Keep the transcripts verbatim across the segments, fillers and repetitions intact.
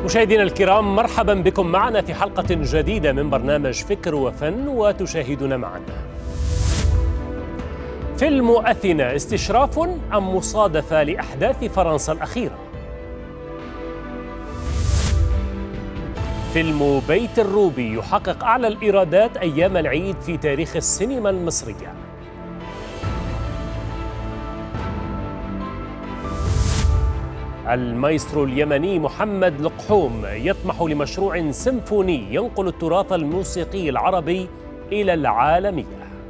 مشاهدينا الكرام، مرحبا بكم معنا في حلقة جديدة من برنامج فكر وفن، وتشاهدون معنا. فيلم أثينا استشراف أم مصادفة لأحداث فرنسا الأخيرة؟ فيلم بيت الروبي يحقق أعلى الإيرادات أيام العيد في تاريخ السينما المصرية. المايسترو اليمني محمد لقحوم يطمح لمشروع سيمفوني ينقل التراث الموسيقي العربي إلى العالمية.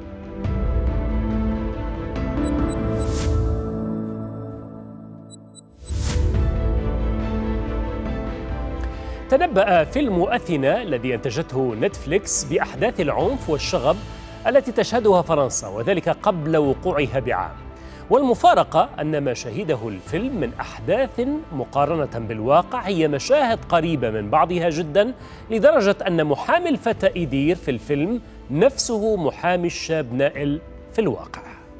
تنبأ فيلم أثينا الذي أنتجته نتفليكس بأحداث العنف والشغب التي تشهدها فرنسا، وذلك قبل وقوعها بعام. والمفارقة أن ما شهده الفيلم من أحداث مقارنة بالواقع هي مشاهد قريبة من بعضها جدا، لدرجة أن محامي الفتى إيدير في الفيلم نفسه محامي الشاب نائل في الواقع.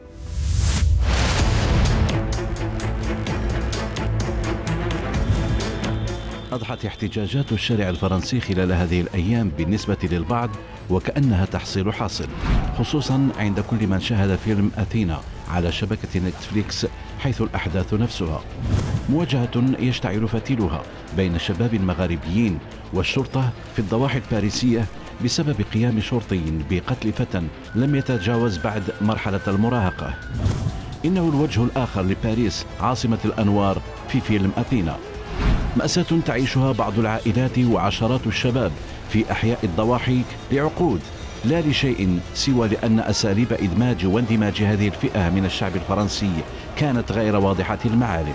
أضحت احتجاجات الشارع الفرنسي خلال هذه الأيام بالنسبة للبعض وكأنها تحصيل حاصل، خصوصا عند كل من شاهد فيلم أثينا على شبكة نتفليكس، حيث الأحداث نفسها مواجهة يشتعل فتيلها بين شباب مغاربيين والشرطة في الضواحي الباريسية بسبب قيام شرطي بقتل فتى لم يتجاوز بعد مرحلة المراهقة. إنه الوجه الآخر لباريس عاصمة الأنوار في فيلم أثينا، مأساة تعيشها بعض العائلات وعشرات الشباب في أحياء الضواحي لعقود، لا لشيء سوى لأن أساليب إدماج واندماج هذه الفئة من الشعب الفرنسي كانت غير واضحة المعالم.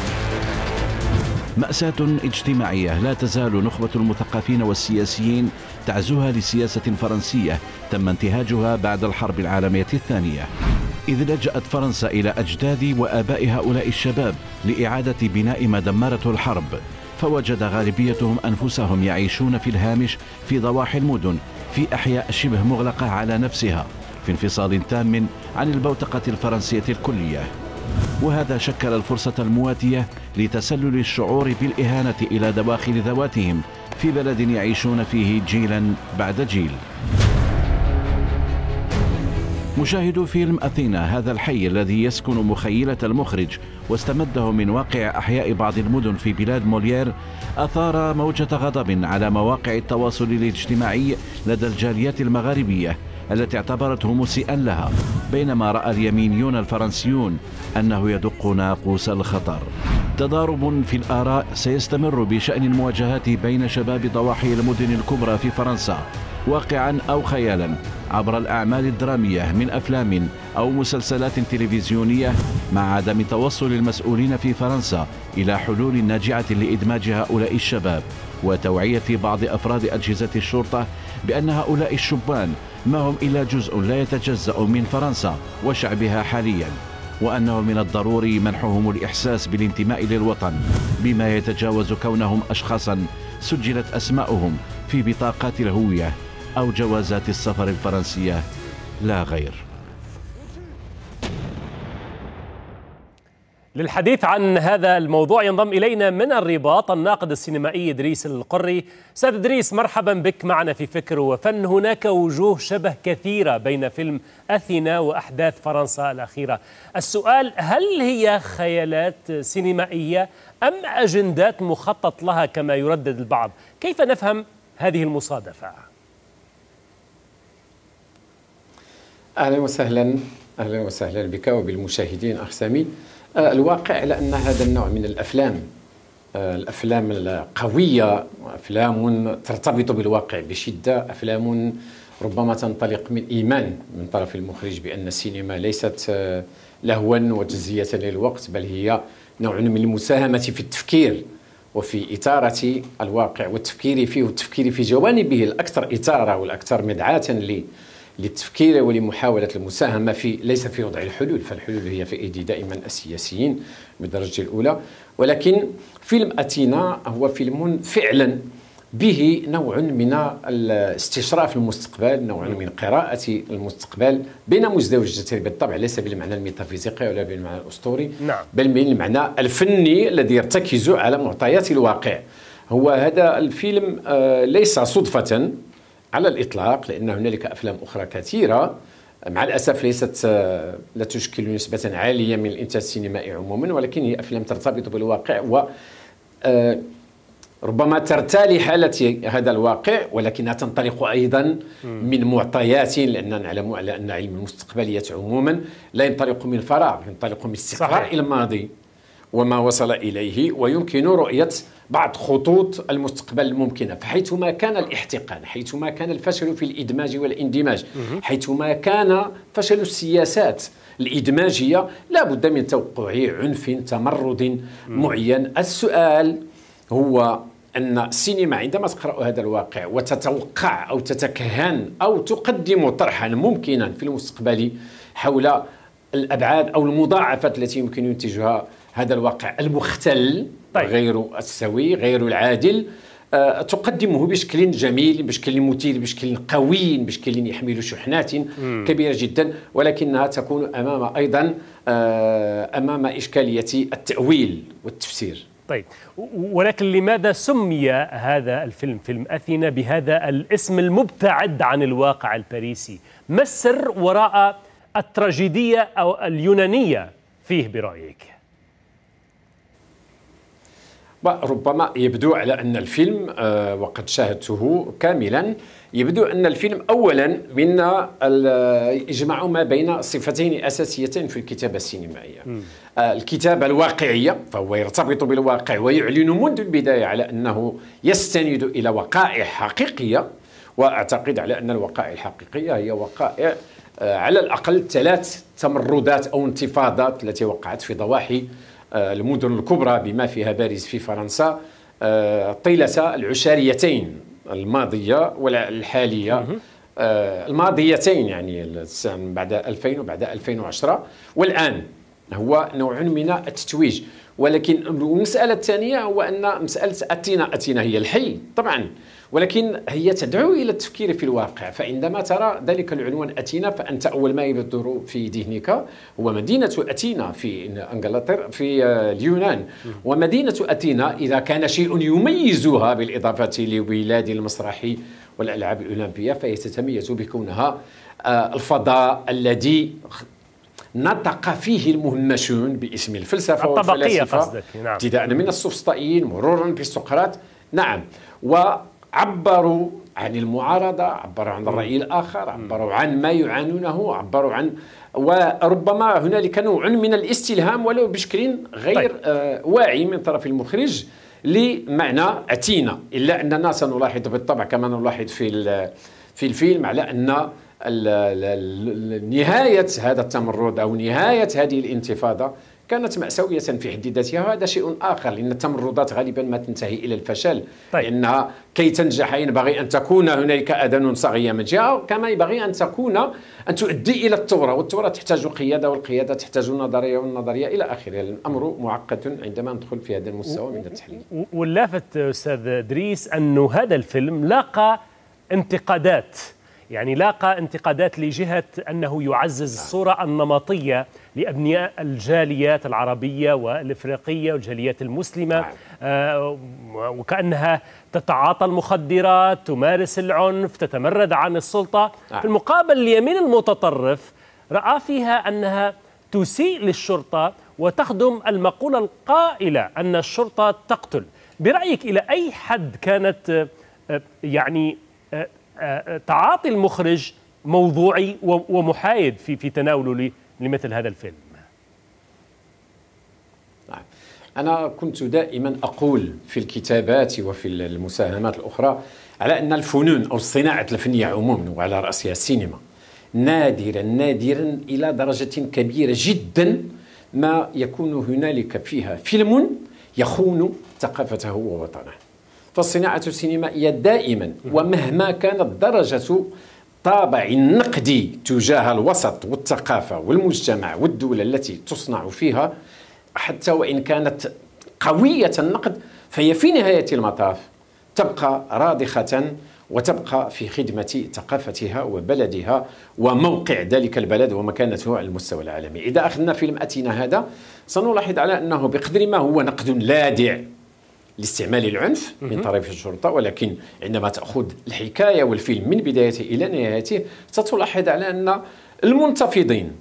مأساة اجتماعية لا تزال نخبة المثقفين والسياسيين تعزوها لسياسة فرنسية تم انتهاجها بعد الحرب العالمية الثانية، إذ لجأت فرنسا إلى أجداد وآباء هؤلاء الشباب لإعادة بناء ما دمرته الحرب، فوجد غالبيتهم أنفسهم يعيشون في الهامش في ضواحي المدن في أحياء شبه مغلقة على نفسها، في انفصال تام عن البوتقة الفرنسية الكلية. وهذا شكل الفرصة المواتية لتسلل الشعور بالإهانة إلى دواخل ذواتهم في بلد يعيشون فيه جيلا بعد جيل. مشاهدو فيلم أثينا، هذا الحي الذي يسكن مخيلة المخرج واستمده من واقع أحياء بعض المدن في بلاد موليير، أثار موجة غضب على مواقع التواصل الاجتماعي لدى الجاليات المغاربية التي اعتبرته مسيئا لها، بينما رأى اليمينيون الفرنسيون أنه يدق ناقوس الخطر. تضارب في الآراء سيستمر بشأن المواجهات بين شباب ضواحي المدن الكبرى في فرنسا، واقعا أو خيالا، عبر الأعمال الدرامية من أفلام أو مسلسلات تلفزيونية، مع عدم توصل المسؤولين في فرنسا إلى حلول ناجعة لإدماج هؤلاء الشباب، وتوعية بعض أفراد أجهزة الشرطة بأن هؤلاء الشبان ما هم إلا جزء لا يتجزأ من فرنسا وشعبها حاليا، وأنه من الضروري منحهم الإحساس بالانتماء للوطن بما يتجاوز كونهم أشخاصا سجلت أسماؤهم في بطاقات الهوية أو جوازات السفر الفرنسية لا غير. للحديث عن هذا الموضوع ينضم إلينا من الرباط الناقد السينمائي إدريس القري. سيد إدريس، مرحبا بك معنا في فكر وفن. هناك وجوه شبه كثيرة بين فيلم أثينا وأحداث فرنسا الأخيرة. السؤال، هل هي خيالات سينمائية أم أجندات مخطط لها كما يردد البعض؟ كيف نفهم هذه المصادفة؟ أهلا وسهلا أهلا وسهلا بك وبالمشاهدين أخ سامي. الواقع لأن هذا النوع من الأفلام الأفلام القوية، أفلام ترتبط بالواقع بشدة، أفلام ربما تنطلق من إيمان من طرف المخرج بأن السينما ليست لهوا وتجزية للوقت، بل هي نوع من المساهمة في التفكير وفي إثارة الواقع والتفكير فيه والتفكير في جوانبه الأكثر إثارة والأكثر مدعاة للتفكير ولمحاولة المساهمة في، ليس في وضع الحلول، فالحلول هي في أيدي دائما السياسيين بالدرجة الأولى. ولكن فيلم أثينا هو فيلم فعلا به نوع من الاستشراف المستقبل، نوع من قراءة المستقبل بين مزدوجتين بالطبع، ليس بالمعنى الميتافيزيقي ولا بالمعنى الأسطوري، نعم. بل بالمعنى الفني الذي يرتكز على معطيات الواقع. هو هذا الفيلم ليس صدفة على الإطلاق، لأن هنالك أفلام أخرى كثيرة مع الأسف ليست لا تشكل نسبة عالية من الإنتاج السينمائي عموما، ولكن هي أفلام ترتبط بالواقع و ربما ترتالي حالة هذا الواقع، ولكنها تنطلق أيضا من معطيات، لأننا نعلم على أن علم المستقبليات عموما لا ينطلق من فراغ، ينطلق من استقراء الماضي وما وصل إليه، ويمكن رؤية بعض خطوط المستقبل الممكنة. فحيثما كان الاحتقان، حيثما كان الفشل في الإدماج والاندماج، حيثما كان فشل السياسات الإدماجية، لا بد من توقع عنف تمرد معين. السؤال هو أن السينما عندما تقرأ هذا الواقع وتتوقع أو تتكهن أو تقدم طرحا ممكنا في المستقبل حول الأبعاد أو المضاعفات التي يمكن ينتجها هذا الواقع المختل، طيب. غير السوي، غير العادل، أه تقدمه بشكل جميل، بشكل مثير، بشكل قوي، بشكل يحمل شحنات مم. كبيرة جدا، ولكنها تكون أمام أيضا أه أمام إشكالية التأويل والتفسير. طيب، ولكن لماذا سمي هذا الفيلم فيلم أثينا بهذا الاسم المبتعد عن الواقع الباريسي؟ ما السر وراء التراجيدية أو اليونانية فيه برأيك؟ ربما يبدو على أن الفيلم وقد شاهدته كاملا، يبدو أن الفيلم أولا من يجمع ما بين صفتين أساسيتين في الكتابة السينمائية. م. الكتابة الواقعية، فهو يرتبط بالواقع ويعلن منذ البداية على أنه يستند إلى وقائع حقيقية، وأعتقد على أن الوقائع الحقيقية هي وقائع على الأقل ثلاث تمردات أو انتفاضات التي وقعت في ضواحي المدن الكبرى بما فيها باريس في فرنسا طيلة العشريتين الماضية والحالية، الماضيتين يعني بعد ألفين وبعد ألفين وعشرة، والآن هو نوع من التتويج. ولكن المسألة الثانية هو أن مسألة أثينا، أثينا هي الحي طبعا، ولكن هي تدعو إلى التفكير في الواقع. فعندما ترى ذلك العنوان أثينا، فأنت أول ما يبدر في ذهنك هو مدينة أثينا في إنجلترا في اليونان. ومدينة أثينا إذا كان شيء يميزها بالإضافة لبلاد المسرح والألعاب الأولمبية، فهي تتميز بكونها الفضاء الذي نطق فيه المهمشون باسم الفلسفة والفلاسفة، نعم. ابتداء من السفسطائيين مرورا بسقراط، نعم، وعبروا عن المعارضة، عبروا عن الرأي الآخر، عبروا عن ما يعانونه، عبروا عن، وربما هنالك نوع من الاستلهام ولو بشكل غير طيب. آه واعي من طرف المخرج لمعنى أثينا، إلا أننا سنلاحظ بالطبع كما نلاحظ في في الفيلم على أن نهاية هذا التمرد أو نهاية هذه الانتفاضة كانت مأساوية في حد ذاتها، وهذا شيء آخر، لأن التمردات غالبا ما تنتهي إلى الفشل. طيب. لأنها كي تنجح ينبغي أن تكون هنالك أذان صاغية من جهة، كما ينبغي أن تكون أن تؤدي إلى الثورة، والثورة تحتاج قيادة، والقيادة تحتاج نظرية، والنظرية إلى آخره. الأمر معقد عندما ندخل في هذا المستوى من التحليل. واللافت أستاذ إدريس أنه هذا الفيلم لاقى انتقادات، يعني لاقى انتقادات لجهة أنه يعزز الصورة النمطية لأبناء الجاليات العربية والإفريقية والجاليات المسلمة، آه وكأنها تتعاطى المخدرات، تمارس العنف، تتمرد عن السلطة. في المقابل اليمين المتطرف رأى فيها أنها تسيء للشرطة وتخدم المقولة القائلة أن الشرطة تقتل. برأيك إلى أي حد كانت آه يعني آه تعاطي المخرج موضوعي ومحايد في في تناوله لمثل هذا الفيلم؟ أنا كنت دائما أقول في الكتابات وفي المساهمات الأخرى على أن الفنون أو الصناعة الفنية عموما وعلى رأسها السينما نادرا نادرا إلى درجة كبيرة جدا ما يكون هنالك فيها فيلم يخون ثقافته ووطنه. فالصناعة السينمائية دائما ومهما كانت درجة طابع النقد تجاه الوسط والثقافة والمجتمع والدولة التي تصنع فيها، حتى وإن كانت قوية النقد، فهي في نهاية المطاف تبقى راضخة وتبقى في خدمة ثقافتها وبلدها وموقع ذلك البلد ومكانته على المستوى العالمي. إذا أخذنا فيلم أثينا هذا سنلاحظ على أنه بقدر ما هو نقد لاذع لاستعمال العنف من طرف الشرطة، ولكن عندما تأخذ الحكاية والفيلم من بدايته إلى نهايته ستلاحظ على أن المنتفضين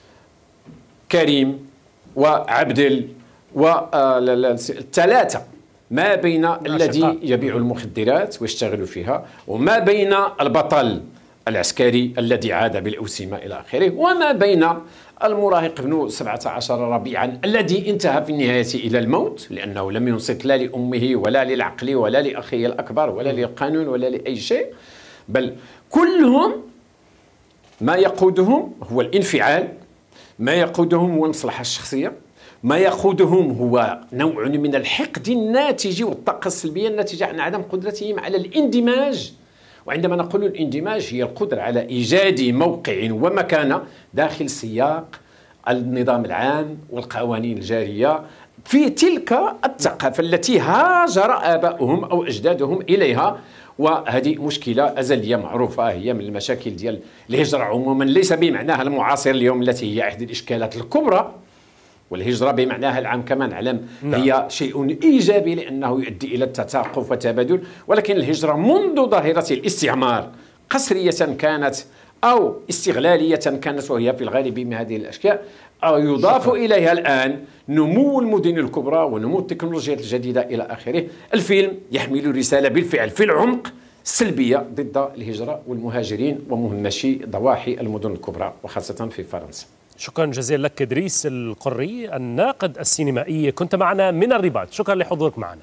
كريم وعبدل والثلاثة ما بين الذي يبيع المخدرات ويشتغل فيها، وما بين البطل العسكري الذي عاد بالأوسمة إلى آخره، وما بين المراهق ابن سبعة عشر ربيعا الذي انتهى في النهاية إلى الموت لأنه لم ينصت لا لأمه ولا للعقل ولا لأخيه الأكبر ولا للقانون ولا لأي شيء، بل كلهم ما يقودهم هو الانفعال، ما يقودهم هو المصلحة الشخصية، ما يقودهم هو نوع من الحقد الناتج والطاقة السلبية الناتجة عن عدم قدرتهم على الاندماج. وعندما نقول الاندماج هي القدرة على إيجاد موقع ومكانة داخل سياق النظام العام والقوانين الجارية في تلك الثقافة التي هاجر آباؤهم أو أجدادهم إليها. وهذه مشكلة أزلية معروفة، هي من المشاكل ديال الهجرة عموما، ليس بمعناها المعاصر اليوم التي هي إحدى الإشكالات الكبرى، والهجرة بمعناها العام كما نعلم هي شيء إيجابي لأنه يؤدي إلى التثاقف والتبادل، ولكن الهجرة منذ ظاهرة الاستعمار قسرية كانت أو استغلالية كانت، وهي في الغالب من هذه الأشياء، أو يضاف إليها الآن نمو المدن الكبرى ونمو التكنولوجيا الجديدة إلى آخره. الفيلم يحمل رسالة بالفعل في العمق سلبية ضد الهجرة والمهاجرين ومهمشي ضواحي المدن الكبرى وخاصة في فرنسا. شكرا جزيلا لك إدريس القري الناقد السينمائي، كنت معنا من الرباط، شكرا لحضورك معنا.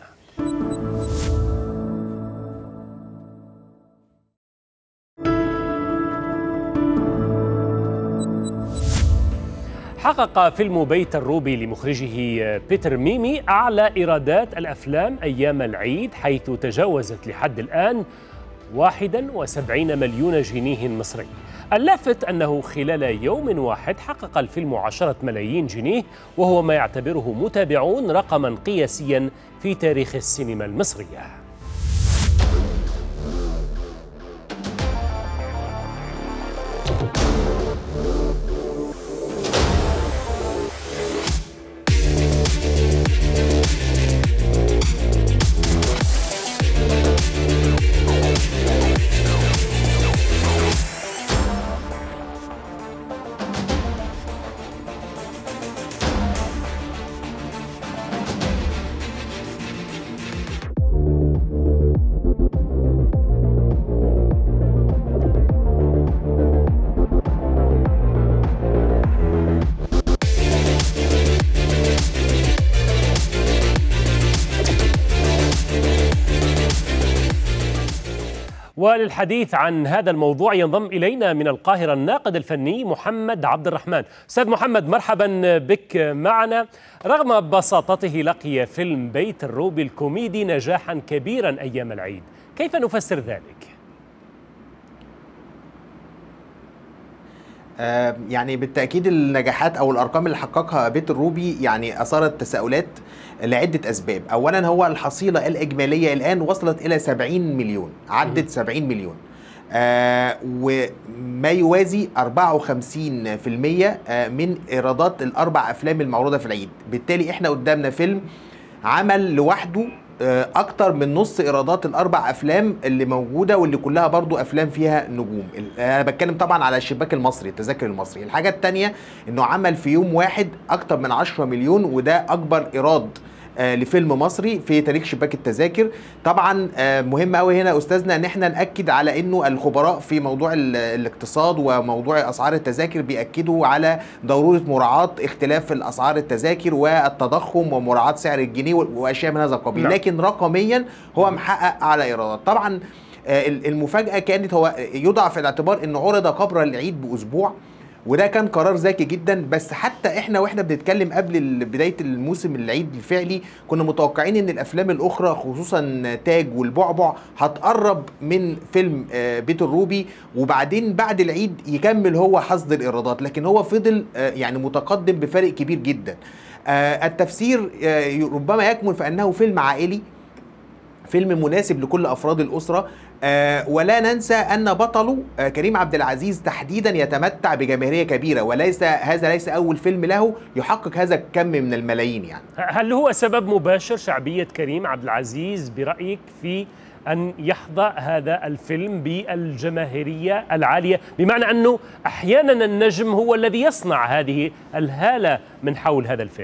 حقق فيلم بيت الروبي لمخرجه بيتر ميمي أعلى إيرادات الأفلام أيام العيد، حيث تجاوزت لحد الآن واحد وسبعين مليون جنيه مصري. اللافت أنه خلال يوم واحد حقق الفيلم عشرة ملايين جنيه، وهو ما يعتبره متابعون رقما قياسيا في تاريخ السينما المصرية. وللحديث عن هذا الموضوع ينضم إلينا من القاهرة الناقد الفني محمد عبد الرحمن. أستاذ محمد، مرحبا بك معنا. رغم بساطته لقي فيلم بيت الروبي الكوميدي نجاحا كبيرا أيام العيد، كيف نفسر ذلك؟ يعني بالتأكيد النجاحات أو الأرقام اللي حققها بيت الروبي يعني أثارت تساؤلات لعدة أسباب. أولا هو الحصيلة الإجمالية الآن وصلت إلى سبعين مليون، عدت سبعين مليون، آه وما يوازي أربعة وخمسين بالمئة من إيرادات الأربع أفلام المعروضة في العيد. بالتالي إحنا قدامنا فيلم عمل لوحده اكتر من نص ايرادات الاربع افلام اللي موجوده، واللي كلها برضو افلام فيها نجوم. انا بتكلم طبعا على الشباك المصري، التذاكر المصري. الحاجه الثانيه انه عمل في يوم واحد اكتر من عشرة مليون، وده اكبر ايراد آه لفيلم مصري في تاريخ شباك التذاكر. طبعا آه مهم قوي هنا استاذنا ان احنا ناكد على انه الخبراء في موضوع الاقتصاد وموضوع اسعار التذاكر بياكدوا على ضروره مراعاه اختلاف الاسعار التذاكر والتضخم ومراعاه سعر الجنيه واشياء من هذا القبيل. لكن رقميا هو محقق اعلى ايرادات. طبعا آه المفاجاه كانت هو يضع في الاعتبار انه عرض قبل العيد باسبوع، وده كان قرار ذكي جدا. بس حتى احنا واحنا بنتكلم قبل بدايه الموسم العيد الفعلي كنا متوقعين ان الافلام الاخرى خصوصا تاج والبعبع هتقرب من فيلم بيت الروبي، وبعدين بعد العيد يكمل هو حصد الايرادات، لكن هو فضل يعني متقدم بفرق كبير جدا. التفسير ربما يكمن في انه فيلم عائلي فيلم مناسب لكل افراد الاسره. آه ولا ننسى ان بطله آه كريم عبد العزيز تحديدا يتمتع بجماهيريه كبيره، وليس هذا ليس اول فيلم له يحقق هذا الكم من الملايين. يعني هل هو سبب مباشر شعبيه كريم عبد العزيز برايك في أن يحظى هذا الفيلم بالجماهيرية العالية، بمعنى أنه أحيانا النجم هو الذي يصنع هذه الهالة من حول هذا الفيلم؟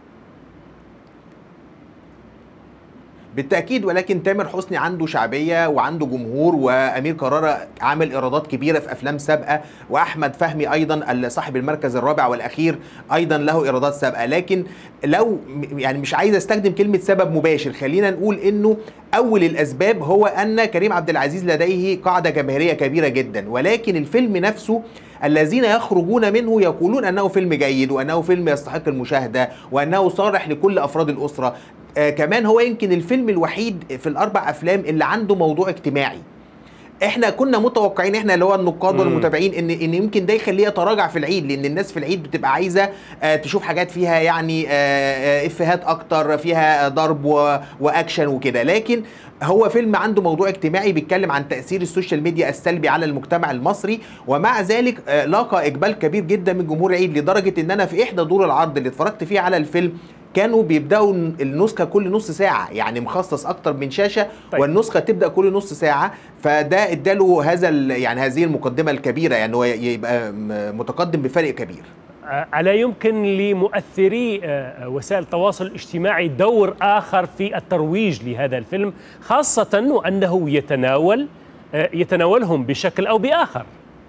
بالتأكيد، ولكن تامر حسني عنده شعبية وعنده جمهور، وأمير كرارة عامل إيرادات كبيرة في أفلام سابقة، وأحمد فهمي أيضا صاحب المركز الرابع والأخير أيضا له إيرادات سابقة. لكن لو يعني مش عايز استخدم كلمة سبب مباشر، خلينا نقول إنه أول الأسباب هو أن كريم عبد العزيز لديه قاعدة جماهيرية كبيرة جدا، ولكن الفيلم نفسه الذين يخرجون منه يقولون أنه فيلم جيد وأنه فيلم يستحق المشاهدة وأنه صالح لكل أفراد الأسرة. آه كمان هو يمكن الفيلم الوحيد في الأربع أفلام اللي عنده موضوع اجتماعي. احنا كنا متوقعين احنا اللي هو النقاد والمتابعين ان ان يمكن ده يخليه يتراجع في العيد، لان الناس في العيد بتبقى عايزه آه تشوف حاجات فيها يعني آه افيهات اكتر، فيها ضرب واكشن وكده. لكن هو فيلم عنده موضوع اجتماعي بيتكلم عن تأثير السوشيال ميديا السلبي على المجتمع المصري، ومع ذلك آه لاقى اقبال كبير جدا من جمهور العيد، لدرجه ان انا في احدى دور العرض اللي اتفرجت فيه على الفيلم كانوا بيبداوا النسخه كل نص ساعه، يعني مخصص اكتر من شاشه. طيب. والنسخه تبدا كل نص ساعه، فده اداله هذا يعني هذه المقدمه الكبيره، يعني هو يبقى متقدم بفرق كبير. ألا يمكن لمؤثري وسائل التواصل الاجتماعي دور آخر في الترويج لهذا الفيلم، خاصة وأنه يتناول يتناولهم بشكل أو بآخر؟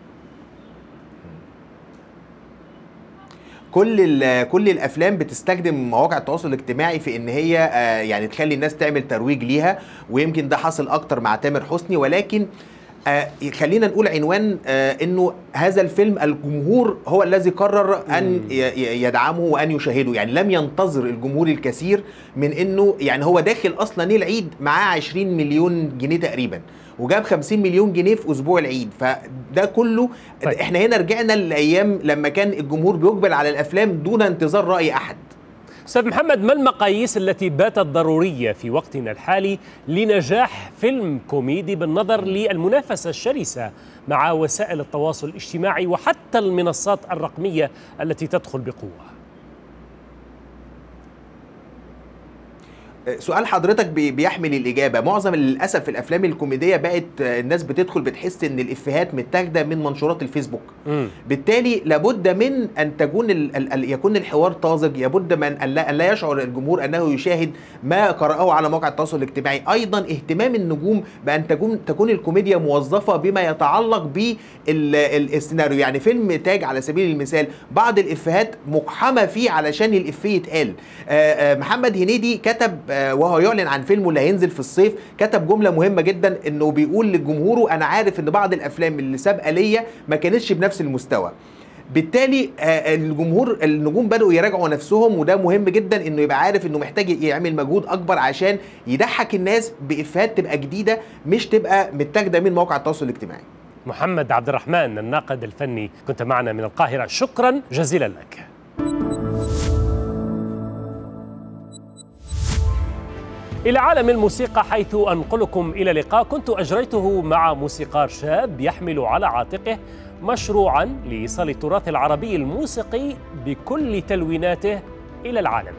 كل كل الافلام بتستخدم مواقع التواصل الاجتماعي في ان هي يعني تخلي الناس تعمل ترويج ليها، ويمكن ده حصل اكتر مع تامر حسني. ولكن آه خلينا نقول عنوان آه انه هذا الفيلم الجمهور هو الذي قرر ان يدعمه وان يشاهده، يعني لم ينتظر الجمهور الكثير من انه يعني هو داخل اصلا العيد معاه عشرين مليون جنيه تقريبا، وجاب خمسين مليون جنيه في اسبوع العيد، فده كله. طيب. احنا هنا رجعنا للايام لما كان الجمهور بيقبل على الافلام دون انتظار راي احد. أستاذ محمد، ما المقاييس التي باتت ضرورية في وقتنا الحالي لنجاح فيلم كوميدي بالنظر للمنافسة الشرسة مع وسائل التواصل الاجتماعي وحتى المنصات الرقمية التي تدخل بقوة؟ سؤال حضرتك بيحمل الإجابة. معظم للأسف الأفلام الكوميدية بقت الناس بتدخل بتحس إن الإفيهات متاخدة من منشورات الفيسبوك. م. بالتالي لابد من أن تكون ال ال يكون الحوار طازج، لابد من أن لا, لا يشعر الجمهور أنه يشاهد ما قرأه على مواقع التواصل الاجتماعي. أيضا اهتمام النجوم بأن تكون تكون الكوميديا موظفة بما يتعلق بالسيناريو. يعني فيلم تاج على سبيل المثال بعض الإفيهات مقحمة فيه علشان الإفيه يتقال. محمد هنيدي كتب وهو يعلن عن فيلمه اللي هينزل في الصيف، كتب جملة مهمة جدا انه بيقول لجمهوره انا عارف ان بعض الافلام اللي سابقة ليا ما كانتش بنفس المستوى. بالتالي الجمهور النجوم بدأوا يراجعوا نفسهم، وده مهم جدا انه يبقى عارف انه محتاج يعمل مجهود اكبر عشان يضحك الناس بإفيهات تبقى جديدة مش تبقى متاخدة من مواقع التواصل الاجتماعي. محمد عبد الرحمن الناقد الفني، كنت معنا من القاهرة، شكرا جزيلا لك. إلى عالم الموسيقى حيث أنقلكم إلى لقاء كنت أجريته مع موسيقار شاب يحمل على عاتقه مشروعاً لإيصال التراث العربي الموسيقي بكل تلويناته إلى العالمية.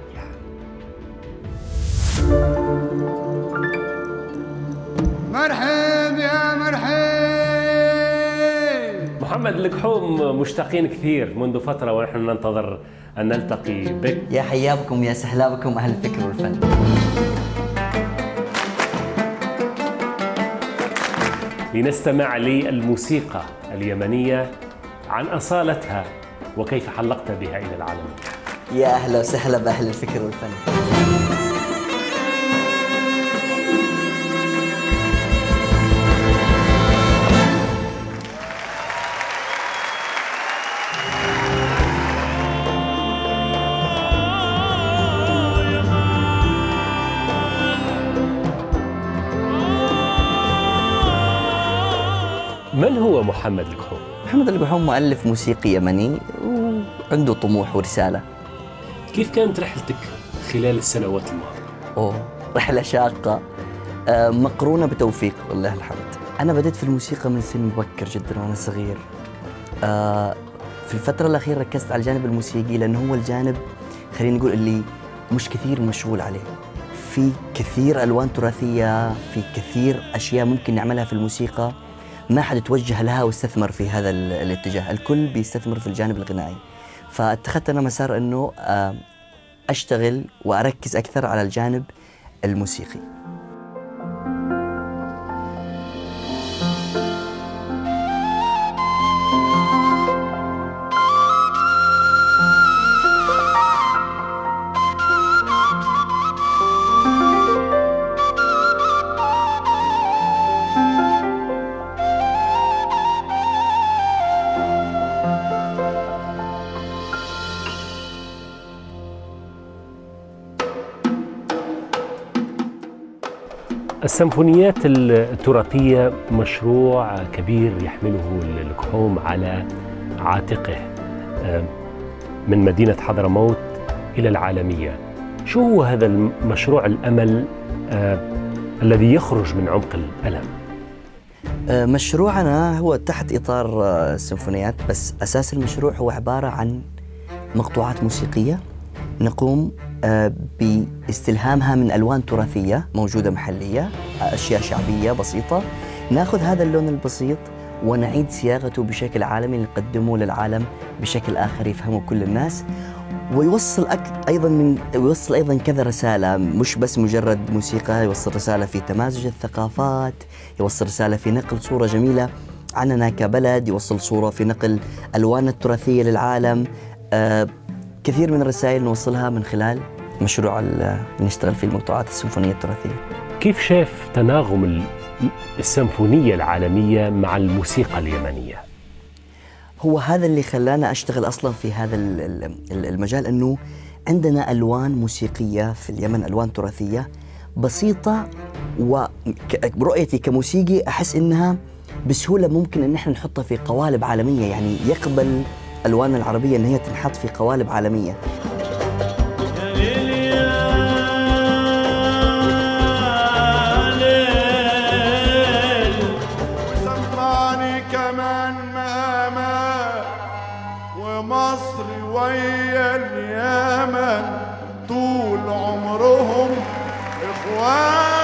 مرحب يا مرحب محمد الكحوم، مشتاقين كثير منذ فترة ونحن ننتظر أن نلتقي بك. يا حيا بكم يا سهلا بكم أهل الفكر والفن. لنستمع للموسيقى اليمنية عن أصالتها وكيف حلقت بها إلى العالم. يا أهلا وسهلا بأهل الفكر والفن. من هو محمد الكحوم؟ محمد الكحوم مؤلف موسيقي يمني وعنده طموح ورسالة. كيف كانت رحلتك خلال السنوات الماضية؟ أوه رحلة شاقة. مقرونة بتوفيق والله الحمد. أنا بدأت في الموسيقى من سن مبكر جدا وأنا صغير. في الفترة الأخيرة ركزت على الجانب الموسيقي لأنه هو الجانب خلينا نقول اللي مش كثير مشغول عليه. في كثير ألوان تراثية، في كثير أشياء ممكن نعملها في الموسيقى ما حد توجه لها واستثمر في هذا الاتجاه، الكل بيستثمر في الجانب الغنائي. فاتخذت أنا مسار أنه أشتغل وأركز أكثر على الجانب الموسيقي. السيمفونيات التراثية مشروع كبير يحمله الكحوم على عاتقه من مدينة حضرموت إلى العالمية. شو هو هذا المشروع الأمل الذي يخرج من عمق الألم؟ مشروعنا هو تحت إطار السيمفونيات، بس أساس المشروع هو عبارة عن مقطوعات موسيقية نقوم باستلهامها من ألوان تراثية موجودة محلية، أشياء شعبية بسيطة، ناخذ هذا اللون البسيط ونعيد صياغته بشكل عالمي نقدمه للعالم بشكل آخر يفهمه كل الناس، ويوصل أيضا من يوصل أيضا كذا رسالة، مش بس مجرد موسيقى، يوصل رسالة في تمازج الثقافات، يوصل رسالة في نقل صورة جميلة عننا كبلد، يوصل صورة في نقل ألوان التراثية للعالم. آه كثير من الرسائل نوصلها من خلال مشروع اللي نشتغل فيه المقطوعات السيمفونية التراثية. كيف شاف تناغم السيمفونية العالمية مع الموسيقى اليمنية؟ هو هذا اللي خلانا أشتغل أصلا في هذا المجال، أنه عندنا ألوان موسيقية في اليمن، ألوان تراثية بسيطة، وبرؤيتي كموسيقي أحس إنها بسهولة ممكن إن احنا نحطها في قوالب عالمية، يعني يقبل ألوان العربية إن هي تنحط في قوالب عالمية. وسمعني كمان ماما ومصر ويا اليمن طول عمرهم إخوان.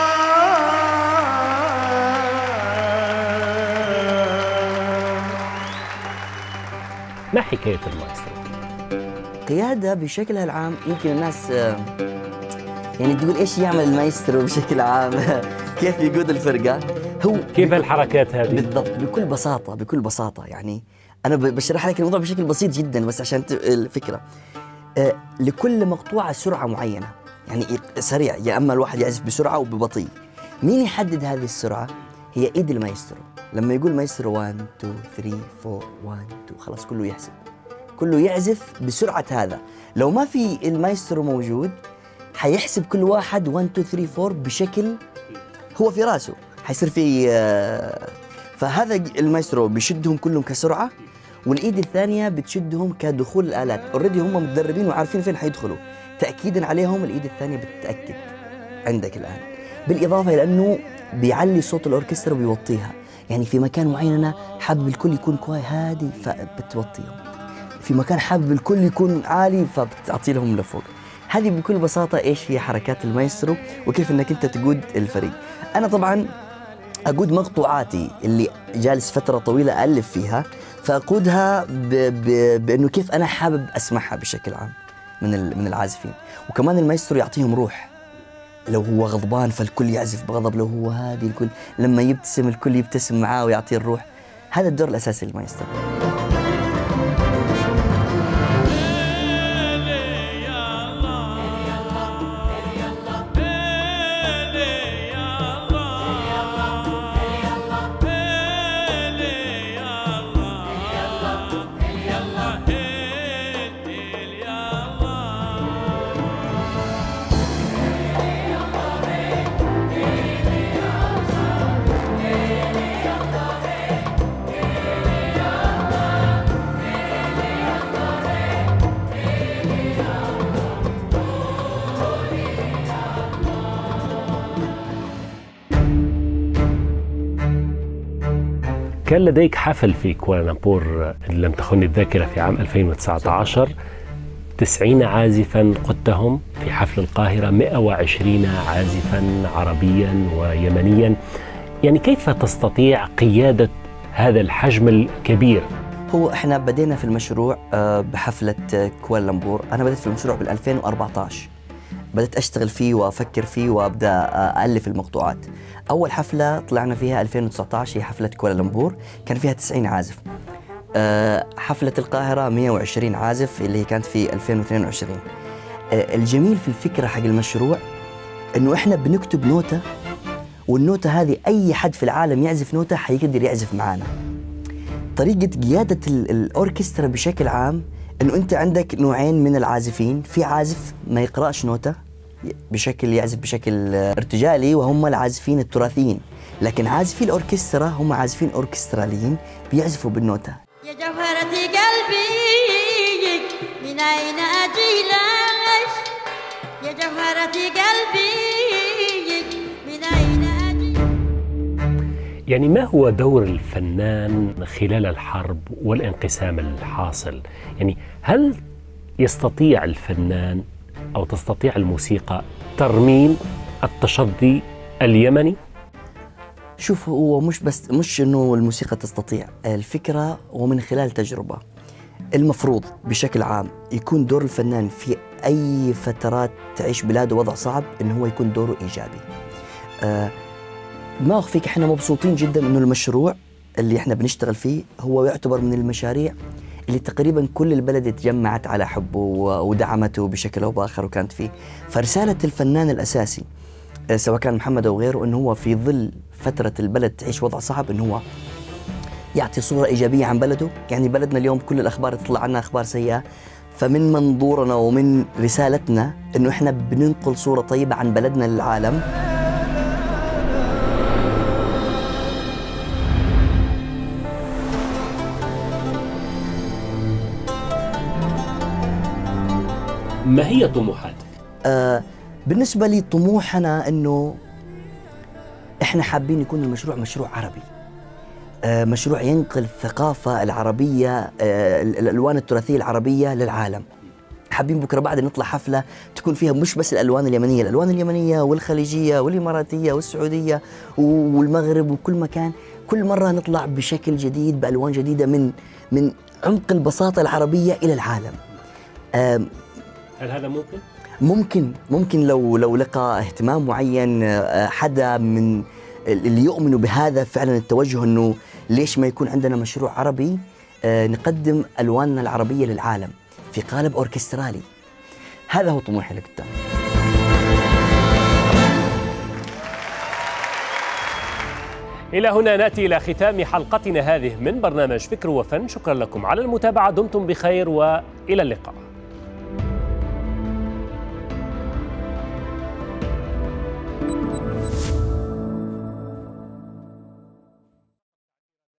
ما حكاية المايسترو؟ قيادة بشكلها العام يمكن الناس يعني تقول إيش يعمل المايسترو بشكل عام؟ كيف يقود الفرقة؟ هو كيف الحركات هذه؟ بالضبط، بكل بساطة بكل بساطة. يعني أنا بشرح لك الموضوع بشكل بسيط جدا بس عشان الفكرة. لكل مقطوعة سرعة معينة، يعني سريع، يا أما الواحد يعزف بسرعة وببطيء. مين يحدد هذه السرعة؟ هي إيد المايسترو. لما يقول مايسترو واحد اثنين ثلاثة أربعة واحد اثنين خلاص كله يحسب، كله يعزف بسرعة هذا. لو ما في المايسترو موجود حيحسب كل واحد واحد اثنين ثلاثة أربعة بشكل هو في راسه، حيصير في فهذا المايسترو بيشدهم كلهم كسرعة، والإيد الثانية بتشدهم كدخول الآلات. اوريدي هم متدربين وعارفين فين حيدخلوا، تأكيدا عليهم الإيد الثانية بتتأكد عندك الآن. بالإضافة إلى أنه بيعلي صوت الأوركسترا وبيوطيها، يعني في مكان معين أنا حابب الكل يكون كويس هادي فبتوطيهم، في مكان حابب الكل يكون عالي فبتعطي لهم لفوق. هذه بكل بساطة إيش هي حركات المايسترو وكيف أنك أنت تقود الفريق. أنا طبعاً أقود مقطوعاتي اللي جالس فترة طويلة ألف فيها، فأقودها ب ب بأنه كيف أنا حابب أسمعها بشكل عام من من العازفين. وكمان المايسترو يعطيهم روح، لو هو غضبان فالكل يعزف بغضب، لو هو هادي الكل لما يبتسم الكل يبتسم معاه ويعطيه الروح. هذا الدور الأساسي للمايسترو. كان لديك حفل في كوالالمبور إن لم تخني الذاكرة في عام ألفين وتسعة عشر، تسعين عازفا قدتهم في حفل القاهرة، مئة وعشرين عازفا عربيا ويمنيا. يعني كيف تستطيع قيادة هذا الحجم الكبير؟ هو احنا بدينا في المشروع بحفلة كوالالمبور. أنا بدأت في المشروع بال ألفين وأربعة عشر، بدأت أشتغل فيه وأفكر فيه وأبدأ أألف المقطوعات. أول حفلة طلعنا فيها ألفين وتسعة عشر هي حفلة كوالالمبور، كان فيها تسعين عازف. حفلة القاهرة مئة وعشرين عازف اللي هي كانت في ألفين واثنين وعشرين. الجميل في الفكرة حق المشروع إنه إحنا بنكتب نوتة، والنوتة هذه أي حد في العالم يعزف نوتة حيقدر يعزف معانا. طريقة قيادة الأوركسترا بشكل عام إنه أنت عندك نوعين من العازفين، في عازف ما يقرأش نوتة بشكل يعزف بشكل ارتجالي وهم العازفين التراثيين، لكن عازفي الأوركسترا هم عازفين أوركستراليين بيعزفوا بالنوتة. يا جوهرة قلبي من أين أجيلك، يا جوهرة قلبي من أين أجيلك. يعني ما هو دور الفنان خلال الحرب والانقسام الحاصل؟ يعني هل يستطيع الفنان أو تستطيع الموسيقى ترميم التشظي اليمني؟ شوف، هو مش بس مش إنه الموسيقى تستطيع، الفكرة ومن خلال تجربة. المفروض بشكل عام يكون دور الفنان في أي فترات تعيش بلاده وضع صعب إنه هو يكون دوره إيجابي. آه ما أخفيك إحنا مبسوطين جدا إنه المشروع اللي إحنا بنشتغل فيه هو يعتبر من المشاريع اللي تقريبا كل البلد اتجمعت على حبه ودعمته بشكل أو بآخر وكانت فيه. فرسالة الفنان الأساسي سواء كان محمد أو غيره إنه هو في ظل فترة البلد تعيش وضع صعب إنه هو يعطي صورة إيجابية عن بلده. يعني بلدنا اليوم كل الأخبار تطلع عنها أخبار سيئة، فمن منظورنا ومن رسالتنا إنه إحنا بننقل صورة طيبة عن بلدنا للعالم. ما هي طموحاتك؟ آه بالنسبة لي طموحنا إنه إحنا حابين يكون المشروع مشروع عربي، آه مشروع ينقل الثقافة العربية، آه الألوان التراثية العربية للعالم. حابين بكرة بعد نطلع حفلة تكون فيها مش بس الألوان اليمنية، الألوان اليمنية والخليجية والإماراتية والسعودية والمغرب وكل مكان، كل مرة نطلع بشكل جديد بألوان جديدة من من عمق البساطة العربية إلى العالم. آه هل هذا ممكن؟ ممكن ممكن لو لو لقى اهتمام معين، حدا من اللي يؤمنوا بهذا فعلا التوجه انه ليش ما يكون عندنا مشروع عربي نقدم الواننا العربيه للعالم في قالب اوركسترالي. هذا هو طموحي لقدام. إلى هنا نأتي إلى ختام حلقتنا هذه من برنامج فكر وفن. شكرا لكم على المتابعة، دمتم بخير وإلى اللقاء. you